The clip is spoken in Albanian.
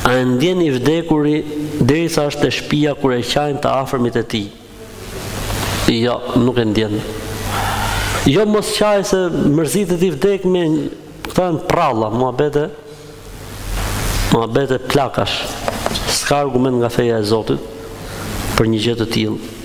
A e ndjen i vdekuri derisa është te shtëpia kur e qajnë të afërmit e tij? Jo, nuk e ndjen. Jo mos qaj se mërzitet i vdek me këta në pralla, muhabete plakash. S'ka argument nga feja e Zotit për një gjë të tillë.